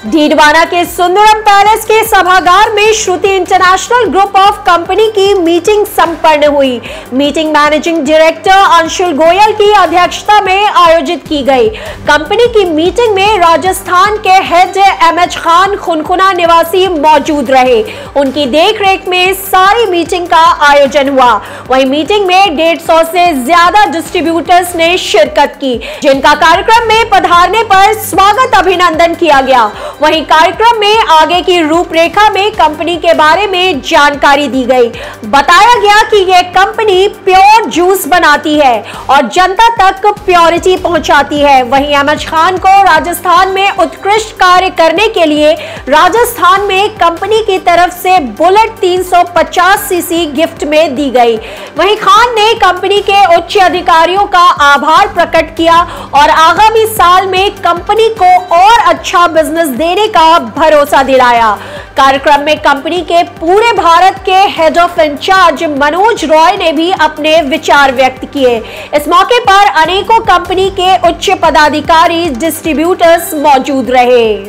डीडवाना के सुंदरम पैलेस के सभागार में Shruti international group of company की मीटिंग संपन्न हुई। Meeting managing director Anshul Goyal की अध्यक्षता में आयोजित की गई। कंपनी की मीटिंग में राजस्थान के हेड एमएच खान खुनखुना निवासी मौजूद रहे। उनकी देखरेख में सारी मीटिंग का आयोजन हुआ। वहीं मीटिंग में 150 से ज्यादा डिस्ट्रीब्यूटर्स ने शिरकत की, जिनका कार्यक्रम में पधारने पर स्वागत अभिनंदन किया गया। वहीं कार्यक्रम में आगे की रूपरेखा में कंपनी के बारे में जानकारी दी गई। बताया गया कि यह कंपनी प्योर जूस बनाती है और जनता तक प्योरिटी पहुंचाती है। वहीं एमएच खान को राजस्थान में उत्कृष्ट कार्य करने के लिए राजस्थान में कंपनी की तरफ से बुलेट 350 सीसी गिफ्ट में दी गई। वहीं खान ने कंपनी के उच्च अधिकारियों का आभार प्रकट किया और आगामी साल में कंपनी को और अच्छा बिजनेस देने का भरोसा दिलाया। कार्यक्रम में कंपनी के पूरे भारत के head of in charge Manoj Roy ने भी अपने विचार व्यक्त किए। इस मौके पर अनेकों कंपनी के उच्च पदाधिकारी, डिस्ट्रीब्यूटर्स मौजूद रहे।